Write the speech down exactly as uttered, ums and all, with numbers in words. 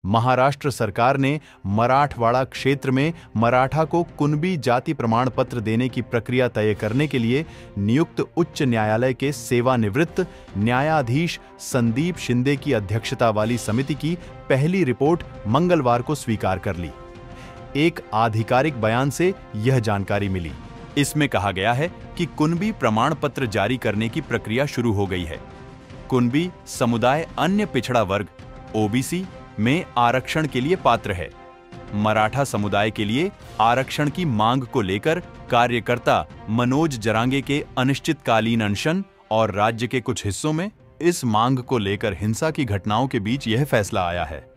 महाराष्ट्र सरकार ने मराठवाड़ा क्षेत्र में मराठा को कुणबी जाति प्रमाण पत्र देने की प्रक्रिया तय करने के लिए नियुक्त उच्च न्यायालय के सेवानिवृत्त न्यायाधीश संदीप शिंदे की अध्यक्षता वाली समिति की पहली रिपोर्ट मंगलवार को स्वीकार कर ली। एक आधिकारिक बयान से यह जानकारी मिली। इसमें कहा गया है कि कुणबी प्रमाण पत्र जारी करने की प्रक्रिया शुरू हो गई है। कुणबी समुदाय अन्य पिछड़ा वर्ग ओबीसी में आरक्षण के लिए पात्र है। मराठा समुदाय के लिए आरक्षण की मांग को लेकर कार्यकर्ता मनोज जरांगे के अनिश्चितकालीन अनशन और राज्य के कुछ हिस्सों में इस मांग को लेकर हिंसा की घटनाओं के बीच यह फैसला आया है।